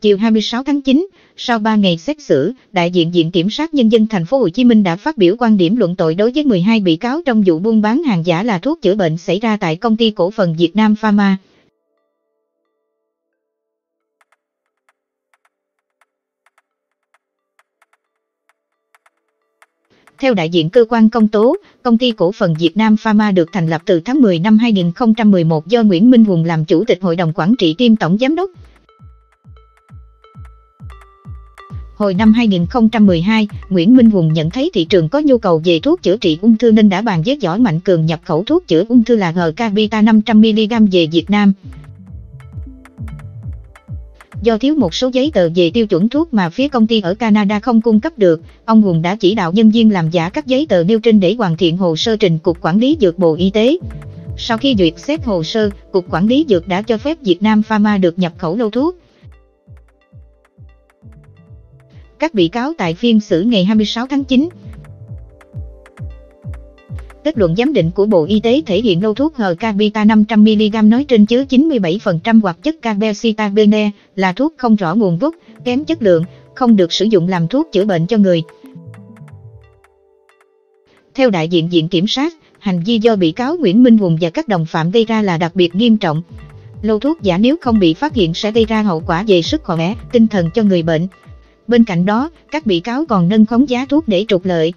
Chiều 26 tháng 9, sau 3 ngày xét xử, đại diện Viện Kiểm sát Nhân dân Thành phố Hồ Chí Minh đã phát biểu quan điểm luận tội đối với 12 bị cáo trong vụ buôn bán hàng giả là thuốc chữa bệnh xảy ra tại Công ty Cổ phần Việt Nam Pharma. Theo đại diện cơ quan công tố, Công ty Cổ phần Việt Nam Pharma được thành lập từ tháng 10 năm 2011 do Nguyễn Minh Hùng làm Chủ tịch Hội đồng Quản trị kiêm Tổng Giám đốc. Hồi năm 2012, Nguyễn Minh Hùng nhận thấy thị trường có nhu cầu về thuốc chữa trị ung thư nên đã bàn với Võ Mạnh Cường nhập khẩu thuốc chữa ung thư là H-Capita 500mg về Việt Nam. Do thiếu một số giấy tờ về tiêu chuẩn thuốc mà phía công ty ở Canada không cung cấp được, ông Hùng đã chỉ đạo nhân viên làm giả các giấy tờ nêu trên để hoàn thiện hồ sơ trình Cục Quản lý Dược Bộ Y tế. Sau khi duyệt xét hồ sơ, Cục Quản lý Dược đã cho phép Việt Nam Pharma được nhập khẩu lô thuốc. Các bị cáo tại phiên xử ngày 26 tháng 9. Kết luận giám định của Bộ Y tế thể hiện lô thuốc H-Capita 500mg nói trên chứa 97% hoạt chất carbexitabine, là thuốc không rõ nguồn gốc, kém chất lượng, không được sử dụng làm thuốc chữa bệnh cho người. Theo đại diện Viện Kiểm sát, hành vi do bị cáo Nguyễn Minh Hùng và các đồng phạm gây ra là đặc biệt nghiêm trọng. Lô thuốc giả nếu không bị phát hiện sẽ gây ra hậu quả về sức khỏe, tinh thần cho người bệnh. Bên cạnh đó, các bị cáo còn nâng khống giá thuốc để trục lợi.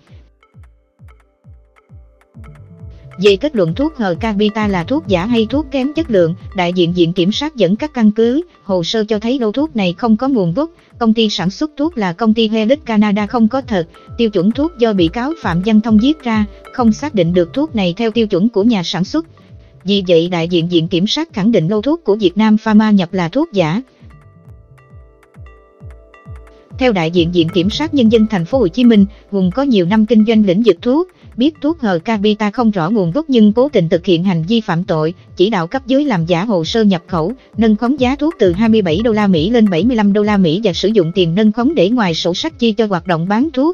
Về kết luận thuốc H-Capita là thuốc giả hay thuốc kém chất lượng, đại diện Viện Kiểm sát dẫn các căn cứ, hồ sơ cho thấy lô thuốc này không có nguồn gốc, công ty sản xuất thuốc là công ty Helix Canada không có thật, tiêu chuẩn thuốc do bị cáo Phạm Văn Thông viết ra, không xác định được thuốc này theo tiêu chuẩn của nhà sản xuất. Vì vậy đại diện Viện Kiểm sát khẳng định lô thuốc của Việt Nam Pharma nhập là thuốc giả. Theo đại diện Viện Kiểm sát Nhân dân Thành phố Hồ Chí Minh, Hùng có nhiều năm kinh doanh lĩnh vực thuốc, biết thuốc H-Capita không rõ nguồn gốc nhưng cố tình thực hiện hành vi phạm tội, chỉ đạo cấp dưới làm giả hồ sơ nhập khẩu, nâng khống giá thuốc từ 27 đô la Mỹ lên 75 đô la Mỹ và sử dụng tiền nâng khống để ngoài sổ sách chi cho hoạt động bán thuốc.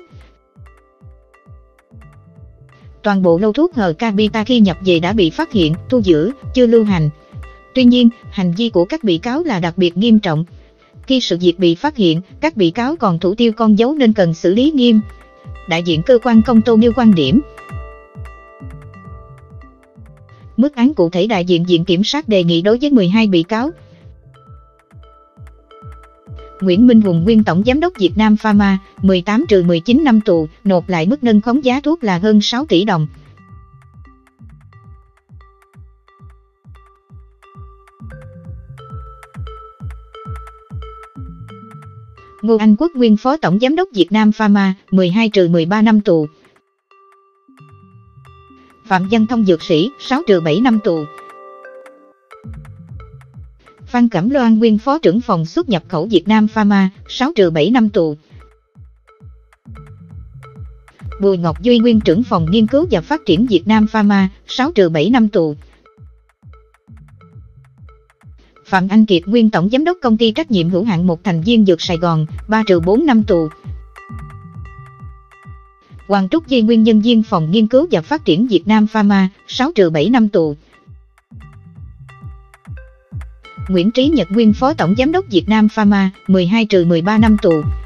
Toàn bộ lô thuốc H-Capita khi nhập về đã bị phát hiện, thu giữ, chưa lưu hành. Tuy nhiên, hành vi của các bị cáo là đặc biệt nghiêm trọng. Khi sự việc bị phát hiện, các bị cáo còn thủ tiêu con dấu nên cần xử lý nghiêm. Đại diện cơ quan công tố nêu quan điểm. Mức án cụ thể đại diện Viện Kiểm sát đề nghị đối với 12 bị cáo. Nguyễn Minh Hùng nguyên Tổng Giám đốc Việt Nam Pharma, 18-19 năm tù, nộp lại mức nâng khống giá thuốc là hơn 6 tỷ đồng. Ngô Anh Quốc nguyên Phó Tổng Giám đốc Việt Nam Pharma, 12-13 năm tù. Phạm Văn Thông dược sĩ, 6-7 năm tù. Phan Cẩm Loan nguyên Phó trưởng phòng xuất nhập khẩu Việt Nam Pharma, 6-7 năm tù. Bùi Ngọc Duy nguyên trưởng phòng nghiên cứu và phát triển Việt Nam Pharma, 6-7 năm tù. Phạm Anh Kiệt nguyên Tổng Giám đốc Công ty trách nhiệm hữu hạn một thành viên Dược Sài Gòn, 3-4 năm tù. Hoàng Trúc Di nguyên nhân viên phòng nghiên cứu và phát triển Việt Nam Pharma, 6-7 năm tù. Nguyễn Trí Nhật nguyên Phó Tổng Giám đốc Việt Nam Pharma, 12-13 năm tù.